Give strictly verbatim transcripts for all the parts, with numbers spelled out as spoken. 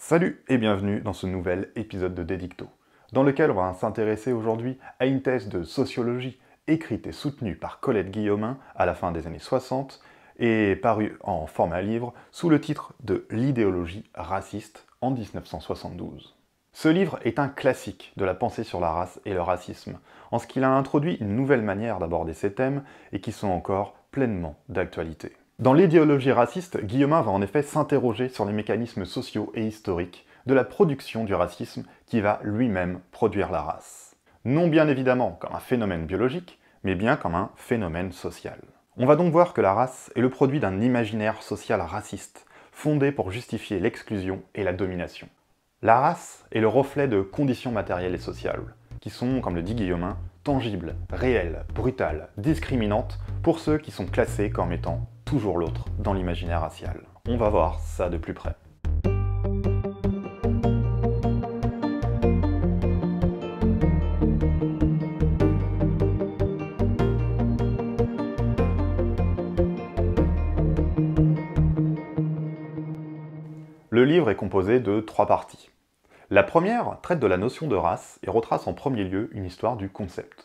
Salut et bienvenue dans ce nouvel épisode de Dédicto, dans lequel on va s'intéresser aujourd'hui à une thèse de sociologie écrite et soutenue par Colette Guillaumin à la fin des années soixante et parue en format livre sous le titre de L'idéologie raciste en mille neuf cent soixante-douze. Ce livre est un classique de la pensée sur la race et le racisme, en ce qu'il a introduit une nouvelle manière d'aborder ces thèmes et qui sont encore pleinement d'actualité. Dans l'idéologie raciste, Guillaumin va en effet s'interroger sur les mécanismes sociaux et historiques de la production du racisme qui va lui-même produire la race. Non bien évidemment comme un phénomène biologique, mais bien comme un phénomène social. On va donc voir que la race est le produit d'un imaginaire social raciste, fondé pour justifier l'exclusion et la domination. La race est le reflet de conditions matérielles et sociales, qui sont, comme le dit Guillaumin, tangibles, réelles, brutales, discriminantes pour ceux qui sont classés comme étant toujours l'autre dans l'imaginaire racial. On va voir ça de plus près. Le livre est composé de trois parties. La première traite de la notion de race et retrace en premier lieu une histoire du concept.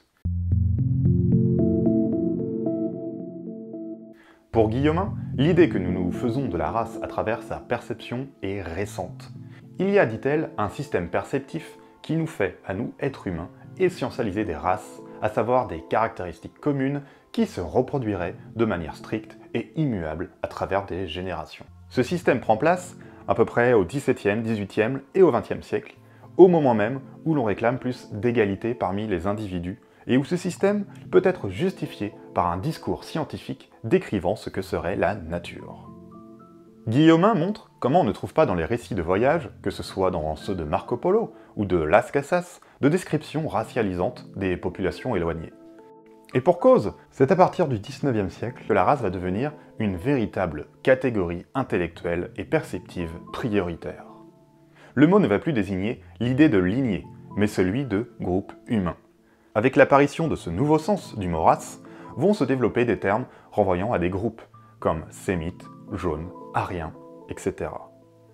Pour Guillaumin, l'idée que nous nous faisons de la race à travers sa perception est récente. Il y a, dit-elle, un système perceptif qui nous fait, à nous, êtres humains, essentialiser des races, à savoir des caractéristiques communes qui se reproduiraient de manière stricte et immuable à travers des générations. Ce système prend place à peu près au dix-septième, dix-huitième et au vingtième siècle, au moment même où l'on réclame plus d'égalité parmi les individus, et où ce système peut être justifié par un discours scientifique décrivant ce que serait la nature. Guillaumin montre comment on ne trouve pas dans les récits de voyage, que ce soit dans ceux de Marco Polo ou de Las Casas, de descriptions racialisantes des populations éloignées. Et pour cause, c'est à partir du dix-neuvième siècle que la race va devenir une véritable catégorie intellectuelle et perceptive prioritaire. Le mot ne va plus désigner l'idée de lignée, mais celui de groupe humain. Avec l'apparition de ce nouveau sens du mot race, vont se développer des termes renvoyant à des groupes, comme sémites, jaunes, ariens, et cetera.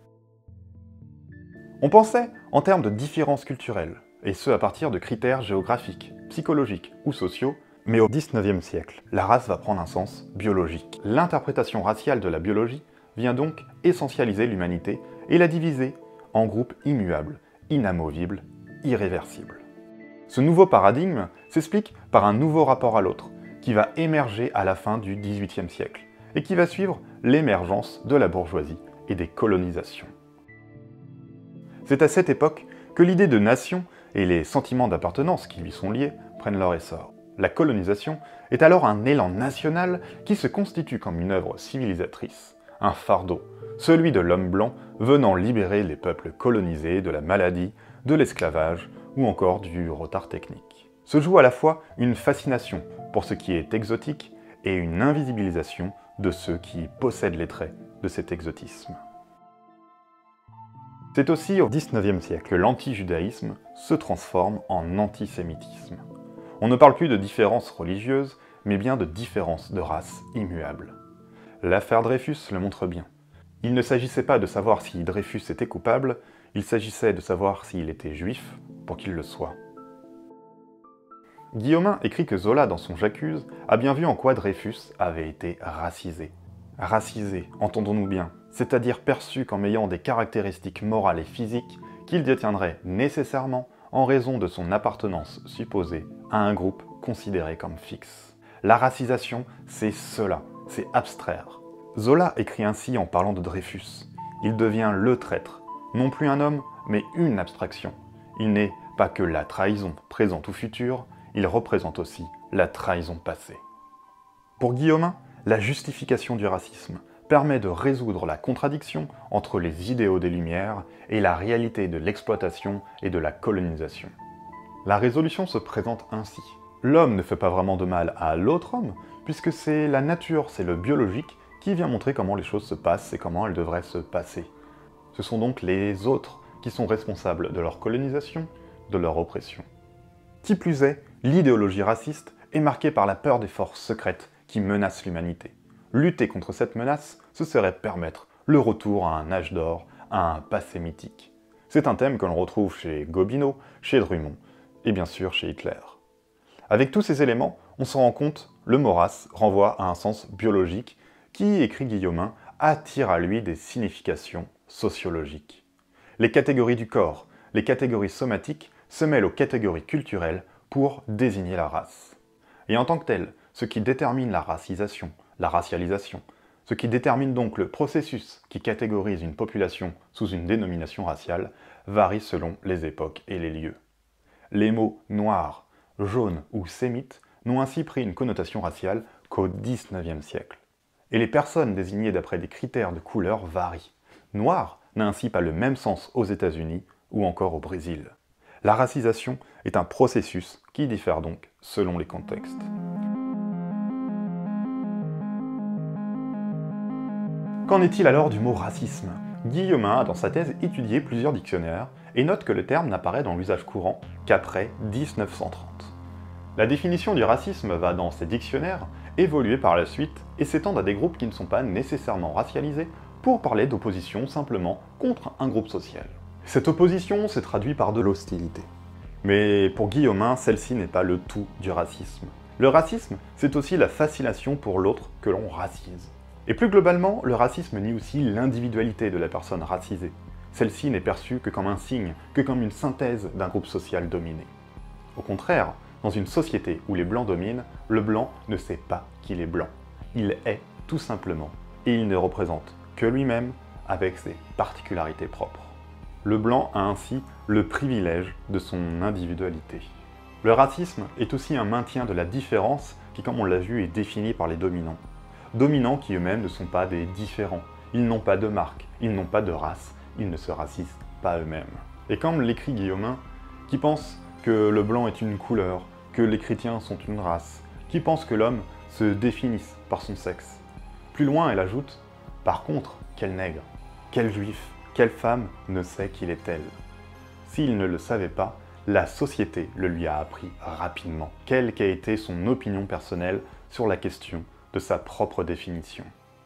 On pensait en termes de différences culturelles, et ce à partir de critères géographiques, psychologiques ou sociaux, mais au dix-neuvième siècle, la race va prendre un sens biologique. L'interprétation raciale de la biologie vient donc essentialiser l'humanité et la diviser en groupes immuables, inamovibles, irréversibles. Ce nouveau paradigme s'explique par un nouveau rapport à l'autre, qui va émerger à la fin du dix-huitième siècle, et qui va suivre l'émergence de la bourgeoisie et des colonisations. C'est à cette époque que l'idée de nation et les sentiments d'appartenance qui lui sont liés prennent leur essor. La colonisation est alors un élan national qui se constitue comme une œuvre civilisatrice, un fardeau, celui de l'homme blanc venant libérer les peuples colonisés de la maladie, de l'esclavage ou encore du retard technique. Se joue à la fois une fascination pour ce qui est exotique et une invisibilisation de ceux qui possèdent les traits de cet exotisme. C'est aussi au dix-neuvième siècle que l'anti-judaïsme se transforme en antisémitisme. On ne parle plus de différences religieuses, mais bien de différences de race immuables. L'affaire Dreyfus le montre bien. Il ne s'agissait pas de savoir si Dreyfus était coupable, il s'agissait de savoir s'il était juif pour qu'il le soit. Guillaumin écrit que Zola, dans son J'accuse, a bien vu en quoi Dreyfus avait été racisé. Racisé, entendons-nous bien, c'est-à-dire perçu comme ayant des caractéristiques morales et physiques qu'il détiendrait nécessairement en raison de son appartenance supposée à un groupe considéré comme fixe. La racisation, c'est cela, c'est abstraire. Zola écrit ainsi en parlant de Dreyfus. Il devient le traître, non plus un homme, mais une abstraction. Il n'est pas que la trahison présente ou future, il représente aussi la trahison passée. Pour Guillaumin, la justification du racisme permet de résoudre la contradiction entre les idéaux des Lumières et la réalité de l'exploitation et de la colonisation. La résolution se présente ainsi. L'homme ne fait pas vraiment de mal à l'autre homme, puisque c'est la nature, c'est le biologique, qui vient montrer comment les choses se passent et comment elles devraient se passer. Ce sont donc les autres qui sont responsables de leur colonisation, de leur oppression. Qui plus est, l'idéologie raciste est marquée par la peur des forces secrètes qui menacent l'humanité. Lutter contre cette menace, ce serait permettre le retour à un âge d'or, à un passé mythique. C'est un thème que l'on retrouve chez Gobineau, chez Drummond, et bien sûr chez Hitler. Avec tous ces éléments, on se rend compte, le mot race renvoie à un sens biologique qui, écrit Guillaumin, attire à lui des significations sociologiques. Les catégories du corps, les catégories somatiques se mêlent aux catégories culturelles pour désigner la race. Et en tant que tel, ce qui détermine la racisation, la racialisation, ce qui détermine donc le processus qui catégorise une population sous une dénomination raciale, varie selon les époques et les lieux. Les mots noir, jaune ou sémite n'ont ainsi pris une connotation raciale qu'au dix-neuvième siècle. Et les personnes désignées d'après des critères de couleur varient. Noir n'a ainsi pas le même sens aux États-Unis ou encore au Brésil. La racisation est un processus qui diffère donc selon les contextes. Qu'en est-il alors du mot racisme? Guillaumin a dans sa thèse étudié plusieurs dictionnaires et note que le terme n'apparaît dans l'usage courant qu'après mille neuf cent trente. La définition du racisme va dans ces dictionnaires évoluer par la suite et s'étendre à des groupes qui ne sont pas nécessairement racialisés pour parler d'opposition simplement contre un groupe social. Cette opposition s'est traduite par de l'hostilité. Mais pour Guillaumin, celle-ci n'est pas le tout du racisme. Le racisme, c'est aussi la fascination pour l'autre que l'on racise. Et plus globalement, le racisme nie aussi l'individualité de la personne racisée. Celle-ci n'est perçue que comme un signe, que comme une synthèse d'un groupe social dominé. Au contraire, dans une société où les blancs dominent, le blanc ne sait pas qu'il est blanc. Il est tout simplement, et il ne représente que lui-même avec ses particularités propres. Le blanc a ainsi le privilège de son individualité. Le racisme est aussi un maintien de la différence qui, comme on l'a vu, est défini par les dominants. Dominants qui eux-mêmes ne sont pas des différents. Ils n'ont pas de marque, ils n'ont pas de race, ils ne se racisent pas eux-mêmes. Et comme l'écrit Guillaumin, qui pense que le blanc est une couleur, que les chrétiens sont une race, qui pense que l'homme se définisse par son sexe. Plus loin, elle ajoute « Par contre, quel nègre, quel juif, quelle femme ne sait qu'il est elle ?» S'il ne le savait pas, la société le lui a appris rapidement, quelle qu'a été son opinion personnelle sur la question de sa propre définition.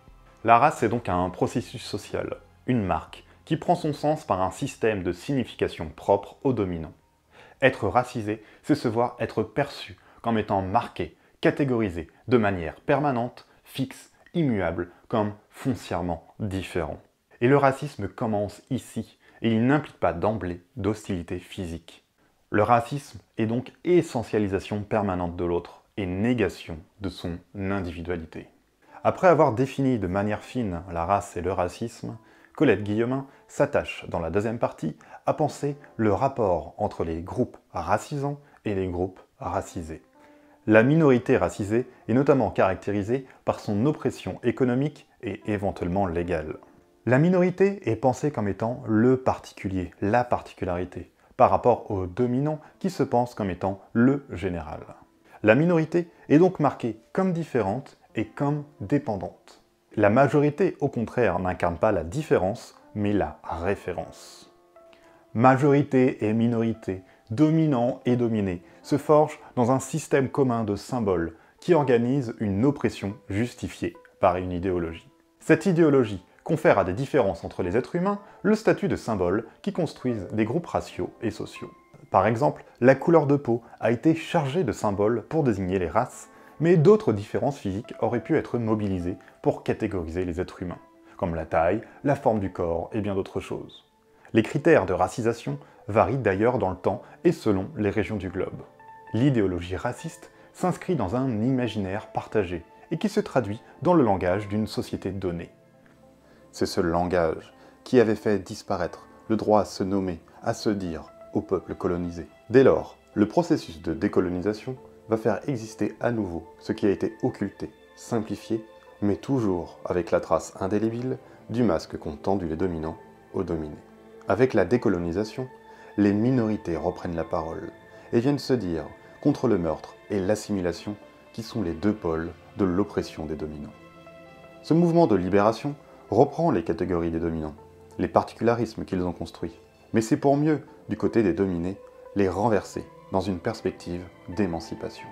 La race est donc un processus social, une marque, qui prend son sens par un système de signification propre aux dominants. Être racisé, c'est se voir être perçu comme étant marqué, catégorisé de manière permanente, fixe, immuable, comme foncièrement différent. Et le racisme commence ici, et il n'implique pas d'emblée d'hostilité physique. Le racisme est donc essentialisation permanente de l'autre et négation de son individualité. Après avoir défini de manière fine la race et le racisme, Colette Guillaumin s'attache dans la deuxième partie à penser le rapport entre les groupes racisants et les groupes racisés. La minorité racisée est notamment caractérisée par son oppression économique et éventuellement légale. La minorité est pensée comme étant le particulier, la particularité, par rapport aux dominants qui se pensent comme étant le général. La minorité est donc marquée comme différente et comme dépendante. La majorité, au contraire, n'incarne pas la différence, mais la référence. Majorité et minorité, dominant et dominé, se forgent dans un système commun de symboles qui organise une oppression justifiée par une idéologie. Cette idéologie confère à des différences entre les êtres humains le statut de symboles qui construisent des groupes raciaux et sociaux. Par exemple, la couleur de peau a été chargée de symboles pour désigner les races, mais d'autres différences physiques auraient pu être mobilisées pour catégoriser les êtres humains, comme la taille, la forme du corps et bien d'autres choses. Les critères de racisation varient d'ailleurs dans le temps et selon les régions du globe. L'idéologie raciste s'inscrit dans un imaginaire partagé et qui se traduit dans le langage d'une société donnée. C'est ce langage qui avait fait disparaître le droit à se nommer, à se dire, au peuple colonisé. Dès lors, le processus de décolonisation va faire exister à nouveau ce qui a été occulté, simplifié, mais toujours avec la trace indélébile du masque qu'ont tendu les dominants aux dominés. Avec la décolonisation, les minorités reprennent la parole et viennent se dire contre le meurtre et l'assimilation qui sont les deux pôles de l'oppression des dominants. Ce mouvement de libération reprend les catégories des dominants, les particularismes qu'ils ont construits, mais c'est pour mieux, du côté des dominés, les renverser dans une perspective d'émancipation.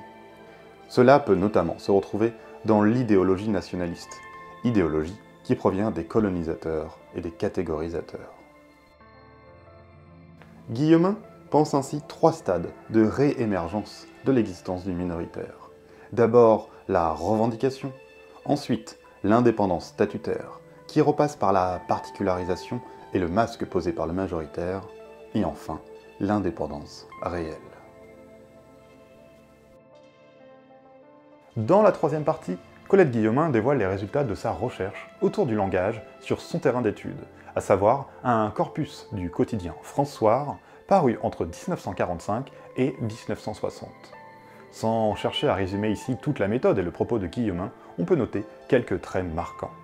Cela peut notamment se retrouver dans l'idéologie nationaliste, idéologie qui provient des colonisateurs et des catégorisateurs. Guillemin pense ainsi trois stades de réémergence de l'existence du minoritaire. D'abord la revendication, ensuite l'indépendance statutaire, qui repasse par la particularisation et le masque posé par le majoritaire, et enfin l'indépendance réelle. Dans la troisième partie, Colette Guillemin dévoile les résultats de sa recherche autour du langage sur son terrain d'étude, à savoir un corpus du quotidien François, paru entre mille neuf cent quarante-cinq et mille neuf cent soixante. Sans chercher à résumer ici toute la méthode et le propos de Guillemin, on peut noter quelques traits marquants.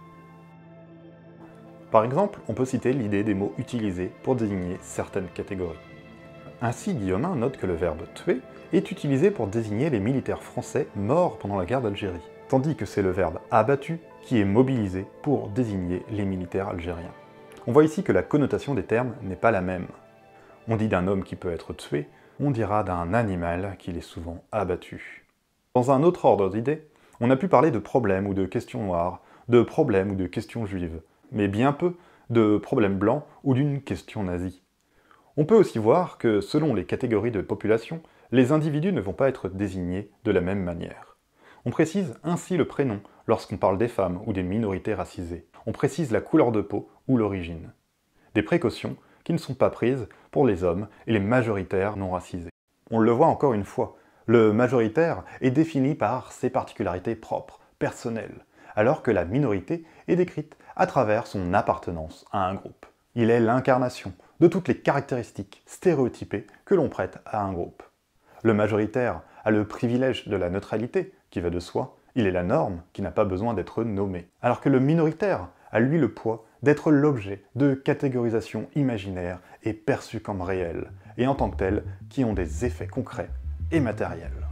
Par exemple, on peut citer l'idée des mots utilisés pour désigner certaines catégories. Ainsi, Guillemin note que le verbe « tuer » est utilisé pour désigner les militaires français morts pendant la guerre d'Algérie, tandis que c'est le verbe « abattu » qui est mobilisé pour désigner les militaires algériens. On voit ici que la connotation des termes n'est pas la même. On dit d'un homme qui peut être tué, on dira d'un animal qu'il est souvent abattu. Dans un autre ordre d'idées, on a pu parler de problèmes ou de questions noires, de problèmes ou de questions juives, mais bien peu de problèmes blancs ou d'une question nazie. On peut aussi voir que, selon les catégories de population, les individus ne vont pas être désignés de la même manière. On précise ainsi le prénom lorsqu'on parle des femmes ou des minorités racisées. On précise la couleur de peau ou l'origine. Des précautions qui ne sont pas prises pour les hommes et les majoritaires non racisés. On le voit encore une fois, le majoritaire est défini par ses particularités propres, personnelles, alors que la minorité est décrite à travers son appartenance à un groupe. Il est l'incarnation de toutes les caractéristiques stéréotypées que l'on prête à un groupe. Le majoritaire a le privilège de la neutralité, qui va de soi, il est la norme qui n'a pas besoin d'être nommée, alors que le minoritaire a lui le poids d'être l'objet de catégorisations imaginaires et perçues comme réelles, et en tant que telles, qui ont des effets concrets et matériels.